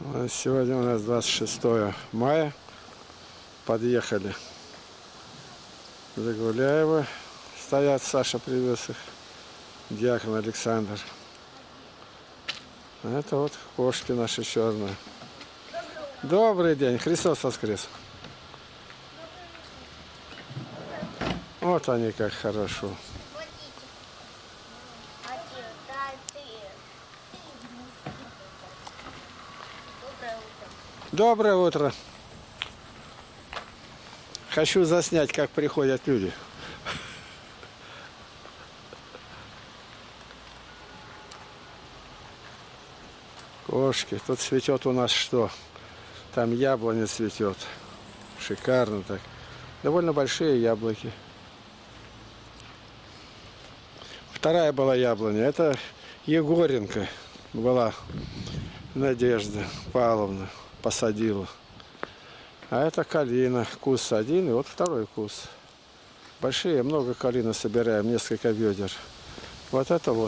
Сегодня у нас 26 мая. Подъехали Загуляева. Стоят, Саша привез их. Дьякон Александр. Это вот кошки наши черные. Добрый день. Христос воскрес. Вот они как хорошо. Доброе утро. Хочу заснять, как приходят люди. Кошки. Тут цветет у нас что? Там яблоня цветет. Шикарно так. Довольно большие яблоки. Вторая была яблоня. Это Егоренко была. Надежда Павловна посадила. А это калина. Кус один и вот второй кус. Большие, много калины собираем, несколько ведер. Вот это вот.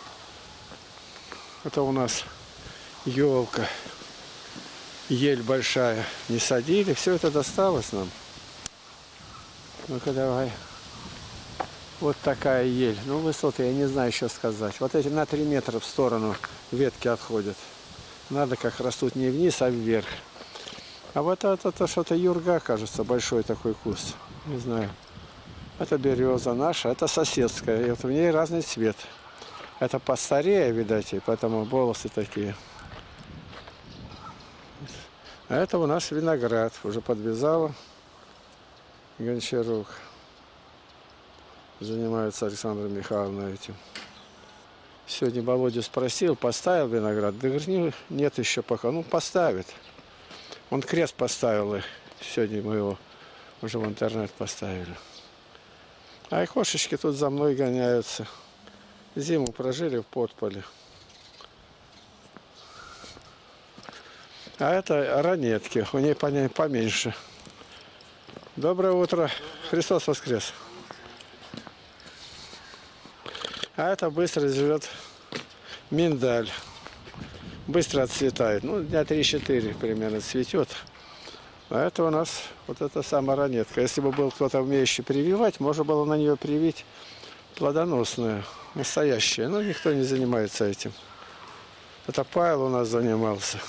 Это у нас елка. Ель большая. Не садили, все это досталось нам. Ну-ка давай. Вот такая ель. Ну высоты я не знаю что сказать. Вот эти на 3 метра в сторону ветки отходят. Надо как растут не вниз, а вверх. А вот это что-то юрга, кажется, большой такой куст. Не знаю. Это береза наша, это соседская. И вот в ней разный цвет. Это постарее, видать, и поэтому волосы такие. А это у нас виноград. Уже подвязала Гончарук. Занимается Александра Михайловна этим. Сегодня Володя спросил, поставил виноград. Да говорит, нет еще пока. Ну, поставит. Он крест поставил их. Сегодня мы его уже в интернет поставили. А и кошечки тут за мной гоняются. Зиму прожили в подполе. А это ранетки. У ней поменьше. Доброе утро. Христос воскрес. А это быстро живет миндаль. Быстро отцветает. Ну, дня 3-4 примерно цветет. А это у нас вот эта самая ранетка. Если бы был кто-то умеющий прививать, можно было на нее привить плодоносную, настоящую. Но никто не занимается этим. Это Павел у нас занимался.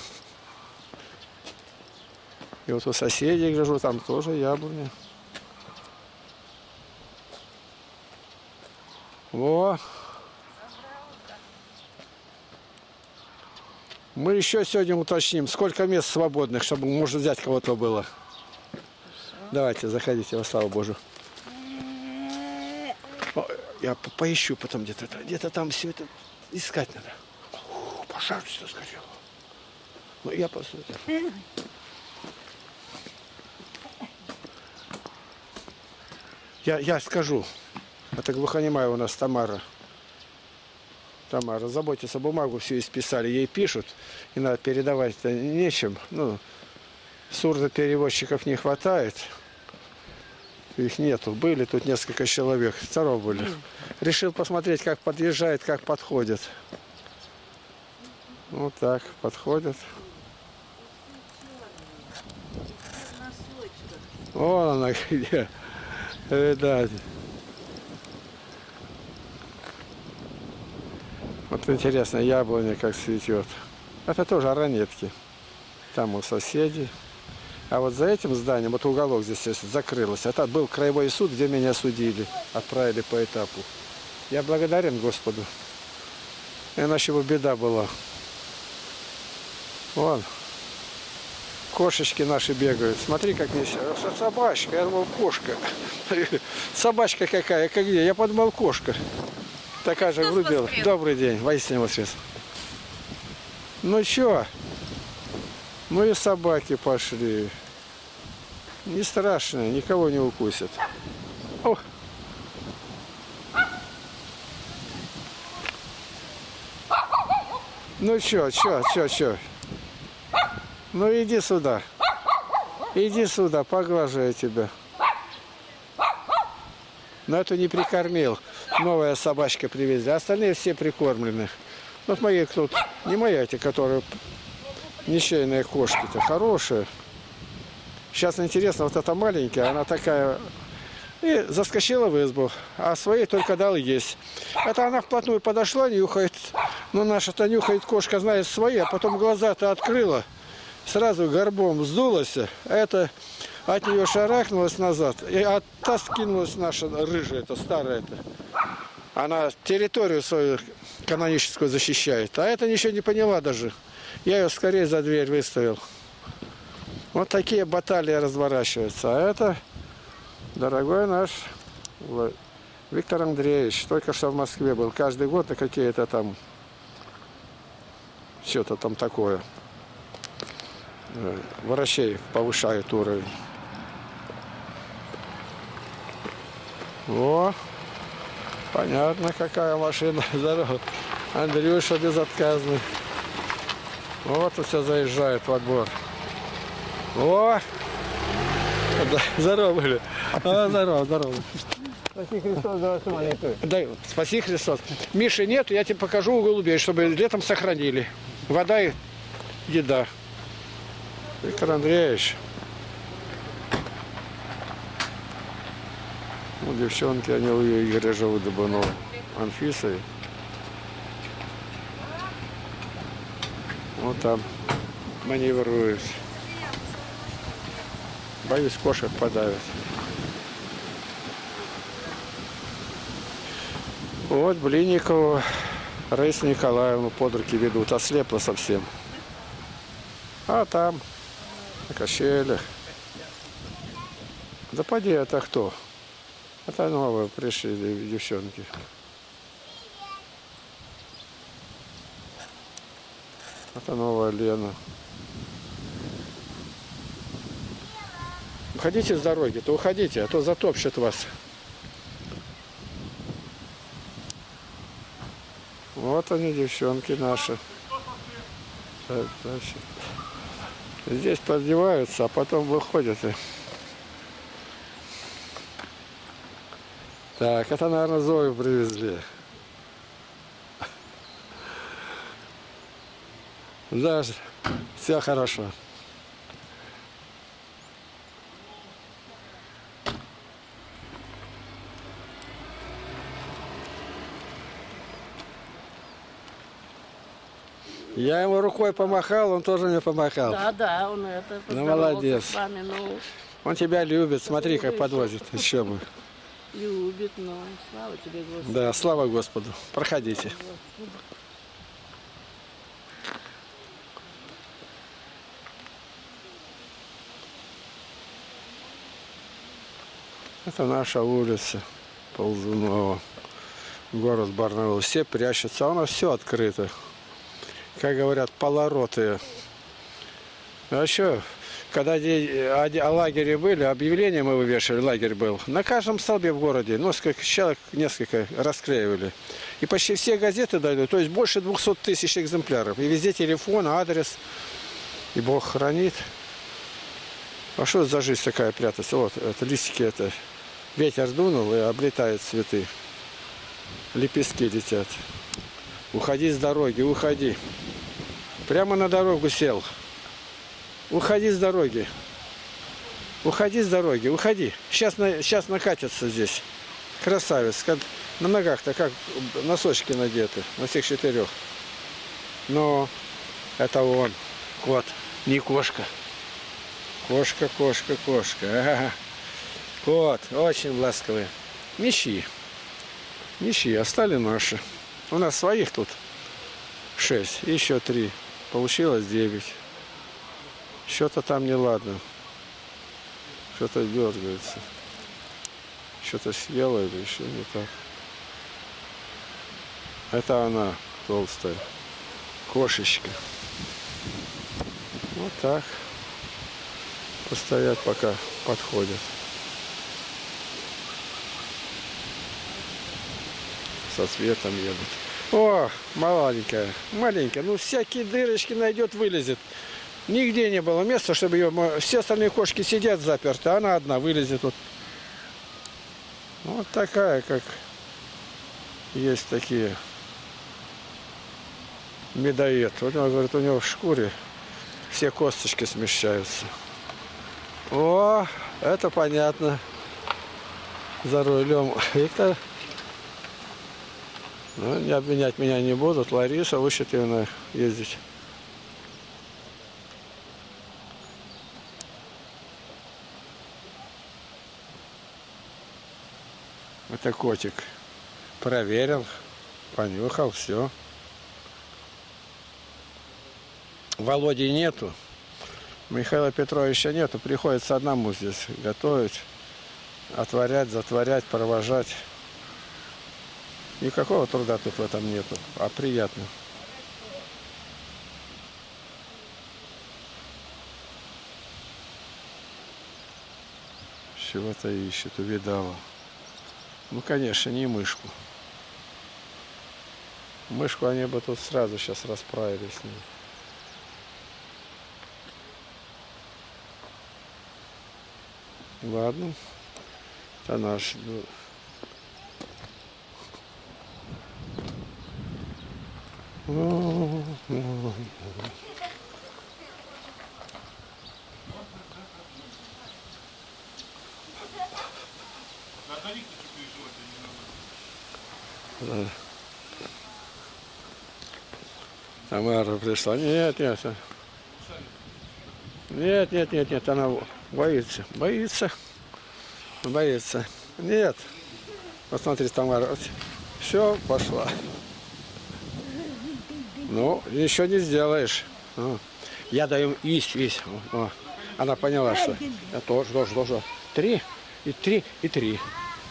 И вот у соседей гляжу, там тоже яблоня. Во! Мы еще сегодня уточним, сколько мест свободных, чтобы можно взять кого-то было. Давайте, заходите, во славу Божию. О, я поищу потом где-то. Где-то там все это искать надо. Пожалуйста, скорее. Ну, я посмотрю. Я скажу. Это глухонемая у нас Тамара. Тамара, заботьтесь о бумагу, все исписали. Ей пишут, и надо передавать-то нечем. Ну, сурдопереводчиков не хватает. Их нету. Были тут несколько человек. Второго были. Решил посмотреть, как подъезжает, как подходит. Вот так, подходят. Вон она где. Видать. Вот интересно, яблоня как цветет. Это тоже ранетки. Там у соседей. А вот за этим зданием, вот уголок здесь закрылось. Это был краевой суд, где меня судили. Отправили по этапу. Я благодарен Господу. Иначе бы беда была. Вон. Кошечки наши бегают. Смотри, как здесь. Собачка. Я думал, кошка. Собачка какая. Как где? Я подумал, кошка. Такая же врубила. Добрый день. Воистину воскрес. Ну чё? Ну и собаки пошли. Не страшно. Никого не укусят. О! Ну чё? Ну иди сюда. Иди сюда, поглажу я тебя. Но эту не прикормил. Новая собачка привезли. Остальные все прикормлены. Вот мои тут, не мои эти, которые Ничейные кошки-то хорошие. Сейчас интересно, вот эта маленькая, она такая... И заскочила в избу, а своей только дал есть. Это она вплотную подошла, нюхает. Ну, наша-то нюхает кошка, знает свои, а потом глаза-то открыла. Сразу горбом сдулась. Это от нее шарахнулась назад. И от та скинулась наша рыжая, это старая-то. Она территорию свою каноническую защищает. А это ничего не поняла даже. Я ее скорее за дверь выставил. Вот такие баталии разворачиваются. А это... Дорогой наш Виктор Андреевич, только что в Москве был. Каждый год на какие-то там, что-то там такое. Врачей повышает уровень. О, понятно, какая машина. Здорово. Андрюша безотказный. Вот и все заезжает во двор. О! Да, здорово были. Здорово, здорово. Спаси Христос за вашу молитву. Да, спаси Христос. Миши нет, я тебе покажу у голубей, чтобы летом сохранили. Вода и еда. Виктор Андреевич. Ну, девчонки, они у Игоря живут, Дубанова. Анфисой. Вот там маневруют. Боюсь, кошек подавят. Вот Блинникову Раису Николаевну под руки ведут. Ослепла совсем. А там на качелях. Да поди, это кто? Это новые пришли девчонки. Это новая Лена. Уходите с дороги, то уходите, а то затопчет вас. Вот они, девчонки наши. Здесь поддеваются, а потом выходят. Так, это, наверное, Зою привезли. Да, все хорошо. Я ему рукой помахал, он тоже мне помахал. Да, он это Ну, молодец. с вами, ну, Он тебя любит, смотри, как подвозит. Еще бы. любит, но слава тебе, Господи. Да, слава Господу. Проходите. Это наша улица Ползунова. Город Барнаул. Все прячутся, а у нас все открыто. Как говорят, полоротые. А что, когда о лагере были, объявление мы вывешивали, лагерь был. На каждом столбе в городе, ну, человек несколько расклеивали. И почти все газеты дали, то есть больше 200 тысяч экземпляров. И везде телефон, адрес. И Бог хранит. А что за жизнь такая прятаться? Вот, это листики, это ветер дунул и облетают цветы. Лепестки летят. Уходи с дороги, уходи. Прямо на дорогу сел. Уходи с дороги. Уходи с дороги, уходи. Сейчас накатятся здесь. Красавец. На ногах-то как носочки надеты. На всех 4. Но это он. Кот, не кошка. Кошка, кошка, кошка. Ага. Кот, очень ласковый. Мещи. Мещи, остали наши. У нас своих тут 6, еще 3. Получилось 9. Что-то там неладно. Что-то дергается. Что-то съела или еще не так. Это она толстая. Кошечка. Вот так. Постоять, пока подходят. Со светом едут. О, маленькая, маленькая. Ну, всякие дырочки найдет, вылезет. Нигде не было места, чтобы ее... Все остальные кошки сидят заперты, а она одна вылезет тут. Вот такая, как есть такие. Медоед. Вот он говорит, у него в шкуре все косточки смещаются. О, это понятно. За рулем Виктор. Ну, не обвинять меня не будут. Лариса учит ее ездить. Это котик. Проверил, понюхал, все. Володи нету. Михаила Петровича нету. Приходится одному здесь готовить, отварять, затворять, провожать. Никакого труда тут в этом нету, а приятно. Чего-то ищет, увидала. Ну, конечно, не мышку. Мышку они бы тут сразу сейчас расправили с ней. Ладно. Это наш. Да. Тамара пришла. Нет, нет. Нет, нет, нет, нет, она боится. Боится. Боится. Нет. Посмотри, Тамара. Все, пошла. Ну, еще не сделаешь. Я даю есть, есть. О. Она поняла, что я тоже. 3, и 3, и 3.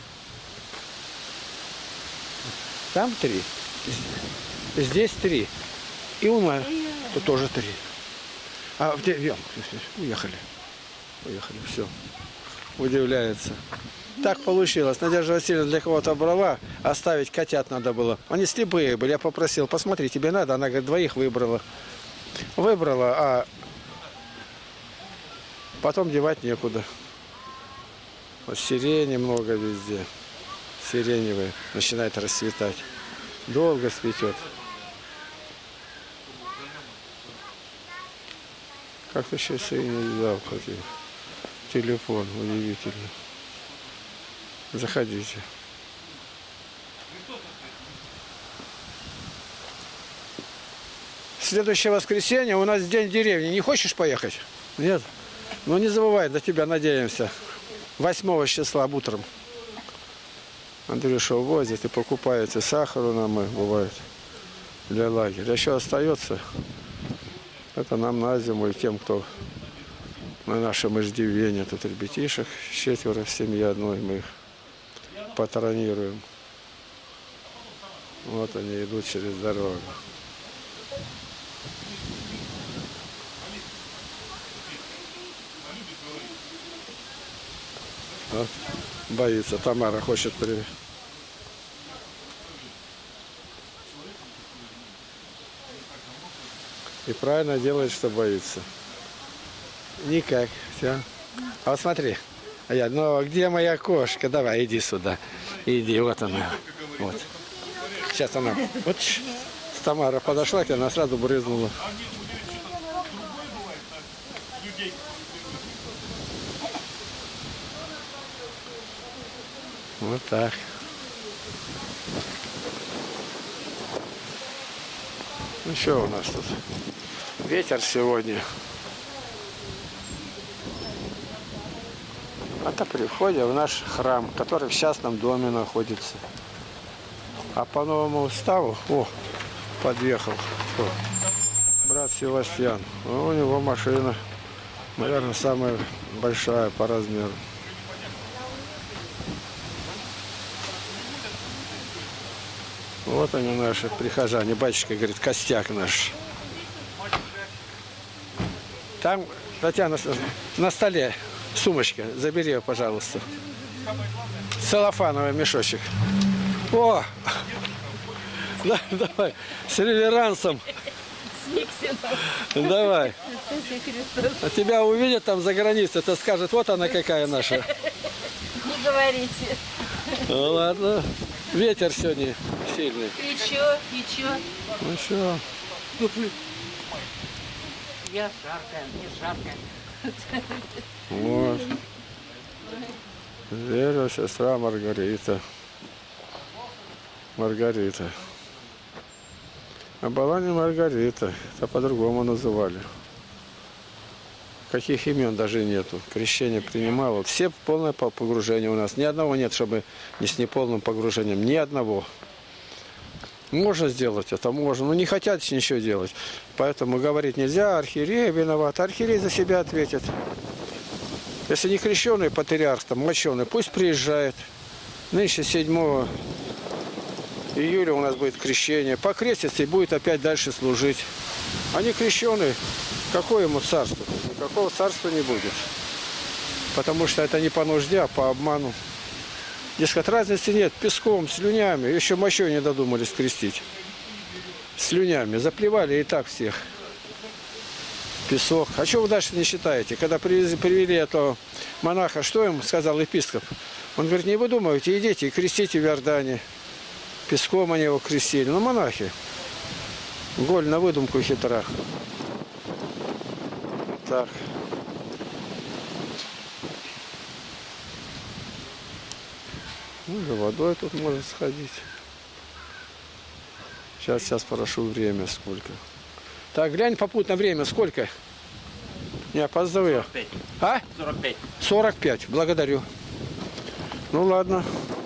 Там 3. Здесь 3. И у нас тут тоже 3. А где? Уехали. Уехали, все. Удивляется. Так получилось. Надежда Васильевна для кого-то брала, оставить котят надо было. Они слепые были. Я попросил, посмотри, тебе надо. Она говорит, 2 выбрала. Выбрала, а потом девать некуда. Вот сирени много везде. Сиреневые. Начинает расцветать. Долго цветет. Как-то сейчас и не взял телефон. Удивительно. Заходите. Следующее воскресенье у нас день деревни. Не хочешь поехать? Нет? Ну не забывай, до тебя надеемся. 8 числа утром. Андрюша увозит и покупаете сахару нам и бывает для лагеря. Еще остается. Это нам на зиму и тем, кто на нашем иждивении. Тут ребятишек 4 в семье одной. Мы их патронируем. Вот они идут через дорогу. Вот. Боится. Тамара хочет привет. И правильно делает, что боится. Никак. Все. А вот смотри. Ну где моя кошка? Давай, иди сюда. Иди, вот она. Вот. Сейчас она. Вот Тамара подошла к ней, она сразу брызнула. Вот так. Ну что у нас тут? Ветер сегодня. Это при входе в наш храм, который в частном доме находится. А по новому уставу, подъехал брат Севастьян. У него машина, наверное, самая большая по размеру. Вот они наши прихожане. Батюшка говорит, костяк наш. Там, Татьяна, на столе сумочка. Забери ее, пожалуйста. Целлофановый мешочек. О! Да, давай. С реверансом. Давай. А тебя увидят там за границей, то скажет, вот она какая наша. Не говорите. Ну ладно. Ветер сегодня сильный. И чё? Ну что? Я жаркая, мне жарко. Вот. Вера, сестра Маргарита. Маргарита. А была не Маргарита, это по-другому называли. Каких имен даже нету. Крещение принимало. Все полное погружение у нас. Ни одного нет, чтобы не с неполным погружением. Ни одного. Можно сделать это, можно. Но не хотят ничего делать. Поэтому говорить нельзя, архиерей виноват. Архиерей за себя ответит. Если не крещеный патриарх, там, мощеный, пусть приезжает. Нынче 7 июля у нас будет крещение. Покрестится и будет опять дальше служить. А не крещеный, какое ему царство? Никакого царства не будет. Потому что это не по нужде, а по обману. Дескать, разницы нет. Песком, слюнями. Еще мощой не додумались крестить. Слюнями. Заплевали и так всех. Песок. А что вы дальше не считаете? Когда привели этого монаха, что им сказал епископ? Он говорит, не выдумывайте, идите и крестите в Иордане. Песком они его крестили. Ну, монахи. Голь на выдумку хитра. Так. Ну, за водой тут можно сходить. Сейчас спрошу время сколько. Так, глянь попутно время сколько? Не опаздываю. 45. А? 45. 45. Благодарю. Ну ладно.